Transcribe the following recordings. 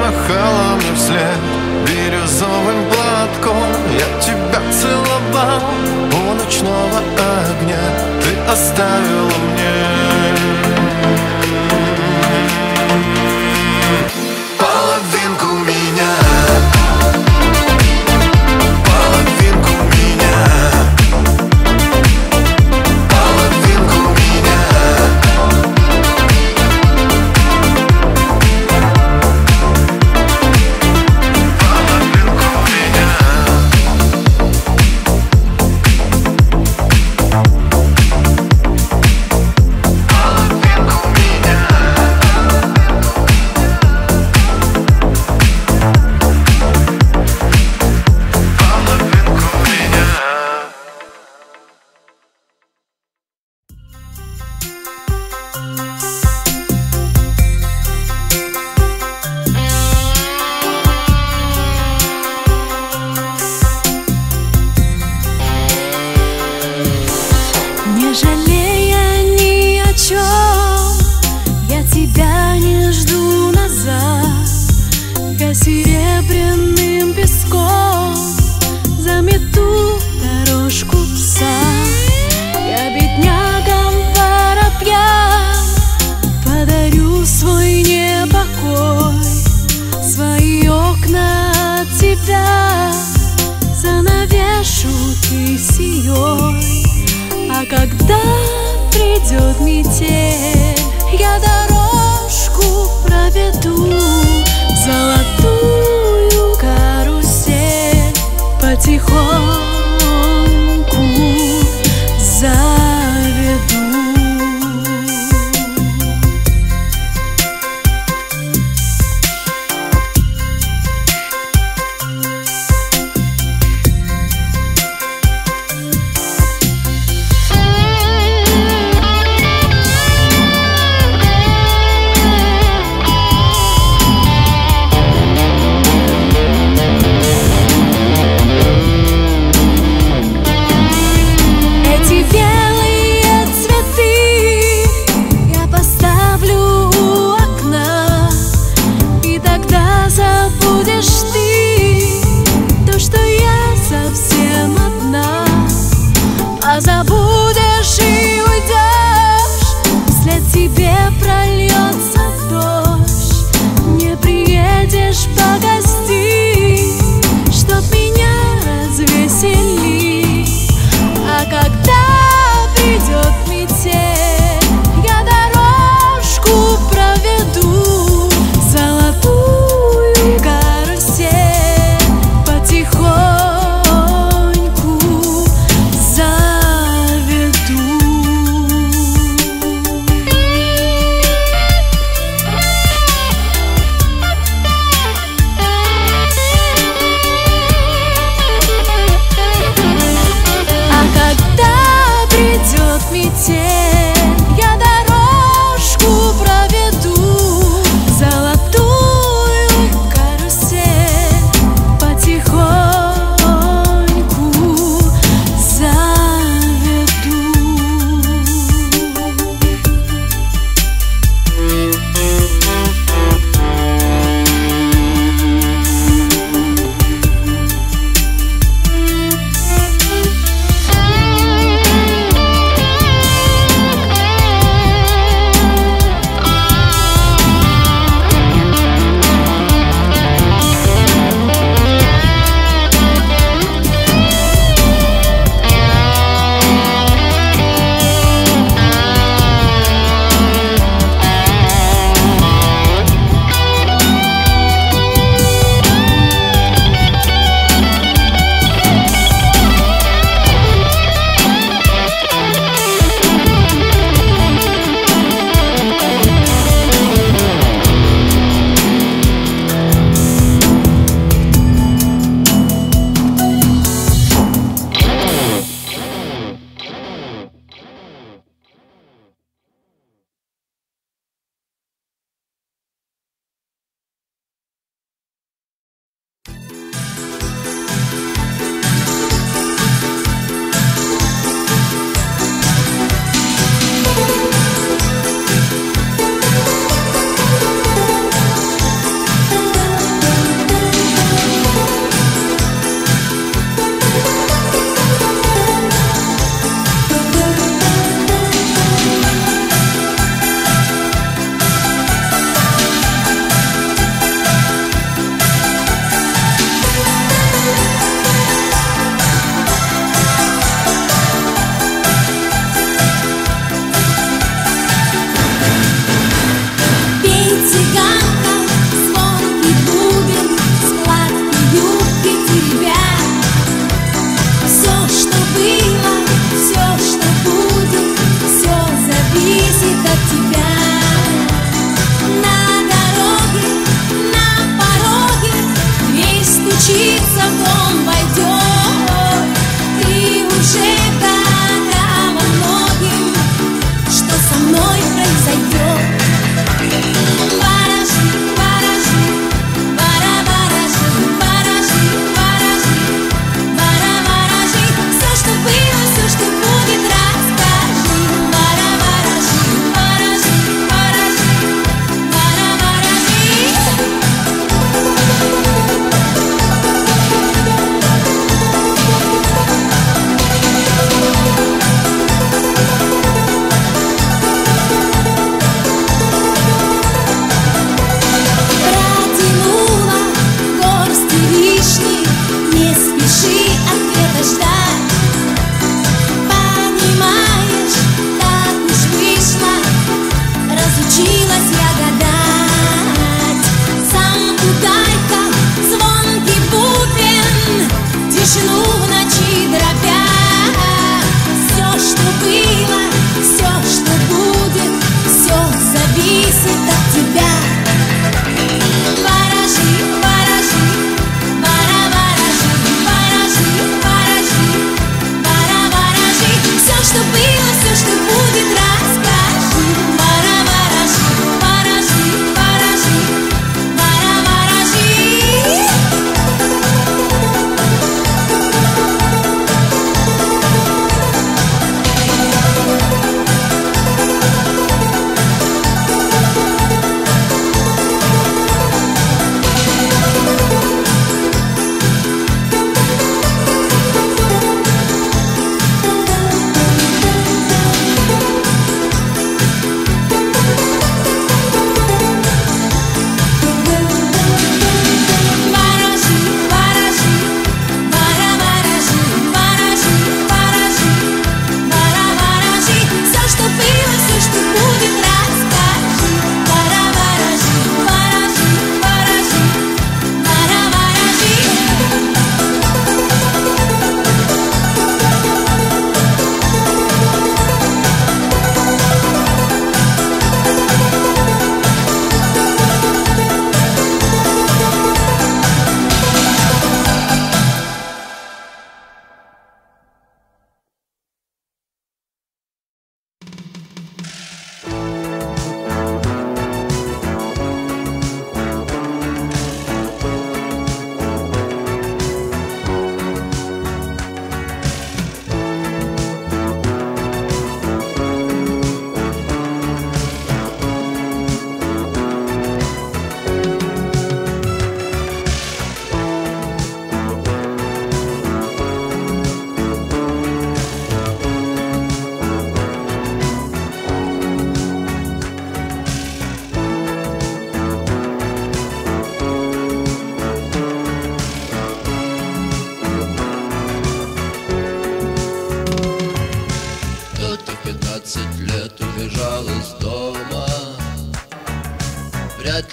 махала мне вслед бирюзовым платком. Я тебя целовал у ночного огня, ты оставила мне половинку меня. Не жалея ни о чем, я тебя не жду назад. Я серебряным песком замету дорожку в сад. Я беднягам воробьям подарю свой непокой. Свои окна от тебя занавешу кисеей. А когда придет метель, я дорожку проведу, золотую карусель потихоньку заведу.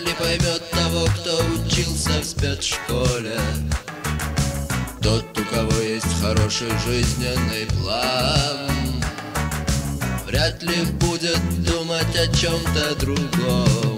ли поймет того, кто учился в спецшколе. Тот, у кого есть хороший жизненный план, вряд ли будет думать о чем-то другом.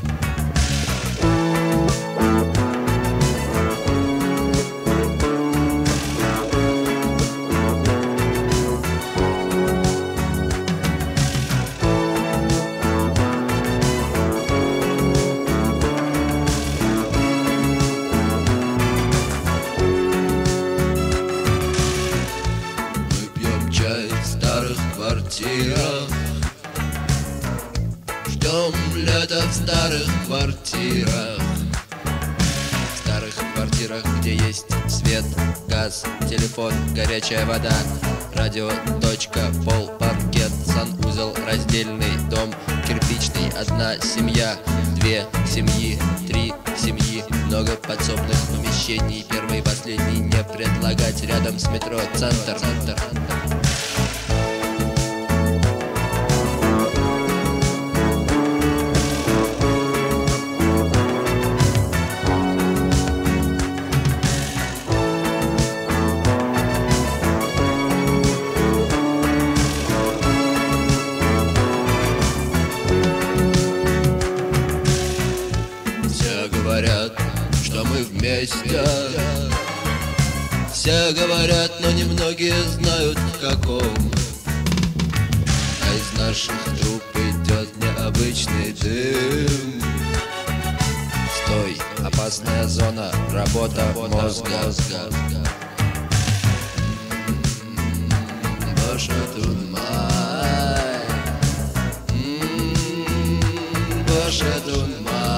Ждем лета в старых квартирах. В старых квартирах, где есть свет, газ, телефон, горячая вода, радио, точка, пол, паркет, санузел, раздельный дом, кирпичный, одна семья, две семьи, три семьи, много подсобных помещений, первый и последний не предлагать, рядом с метро центр. Что мы вместе. Все говорят, но немногие знают в каком. А из наших труб идет необычный дым. Стой, опасная зона, работа мозга. Боже ты мой, Боже ты мой.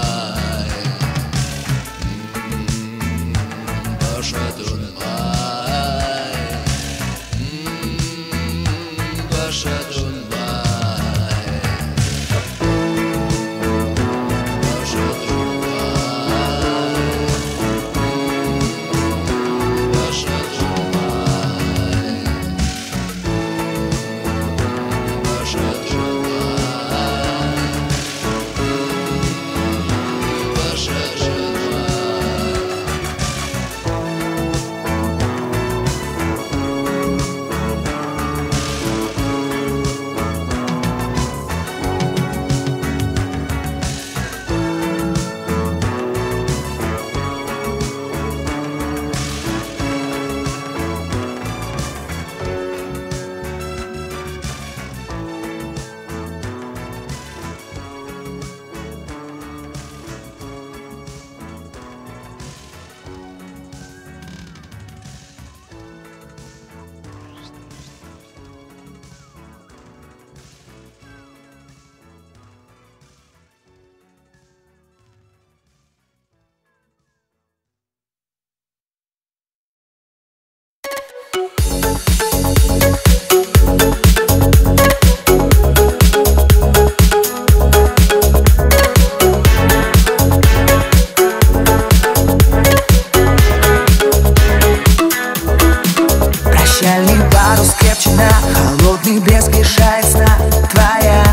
Холодный блеск лишает сна твоя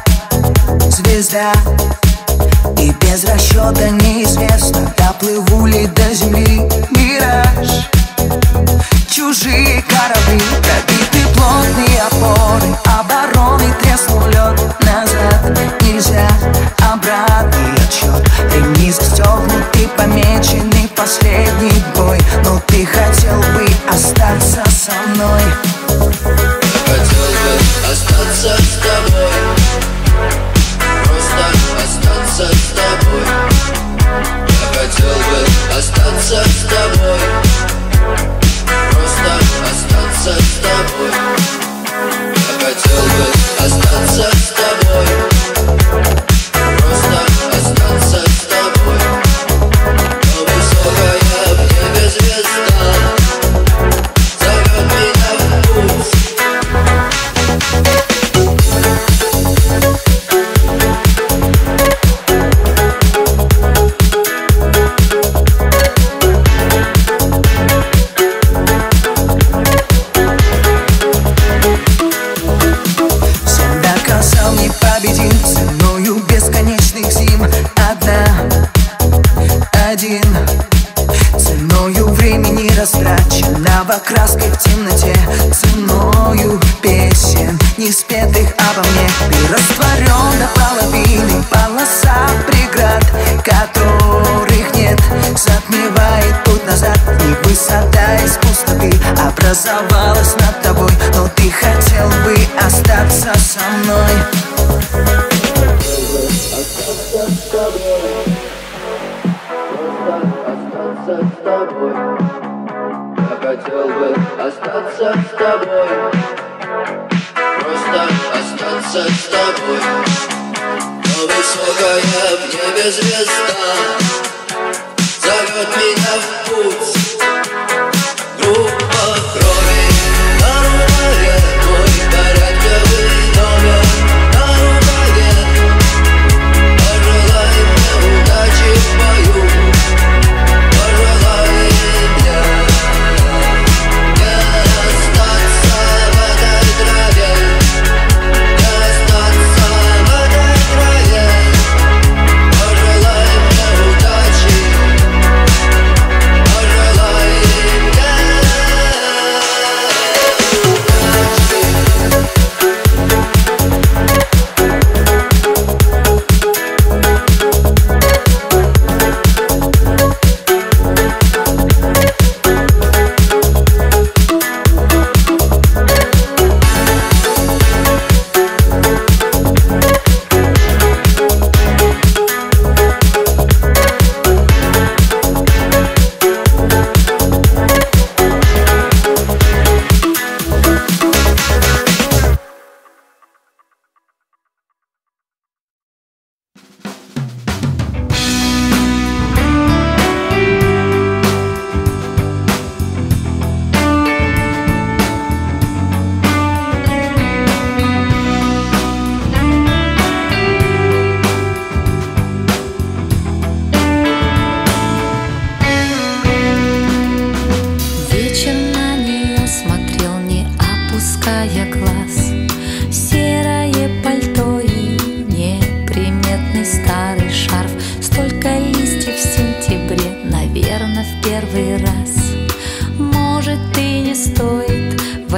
звезда. И без расчета неизвестно, доплыву ли до земли мираж. Чужие корабли, пробиты плотные опоры, обороны треснул лед. Назад нельзя, обратный отсчет. Ремни застегнуты, помеченный последний бой. Но ты хотел бы остаться со мной. Хотел бы остаться с тобой, просто остаться с тобой. Я хотел бы остаться с тобой, просто остаться с тобой. Я хотел бы остаться с тобой, просто остаться с тобой. Но высокая в небе звезда зовет меня в путь. краской в темноте, ценою песен, не спетых обо мне. Ты растворен до половины, полоса преград, которых нет, затмевает путь назад. И высота из пустоты образовалась над тобой, но ты хотел бы остаться со мной. Остаться с тобой, просто остаться с тобой. Я хотел бы остаться с тобой, просто остаться с тобой. Но высокая в небе звезда зовет меня в путь. Группа крови на рукаве, мой порядковый номер на рукаве. Пожелай мне удачи в бою, пожелай мне не остаться в этой траве, не остаться в этой траве. Пожелай мне удачи, пожелай мне удачи.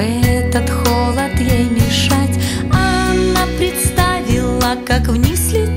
Как вниз летит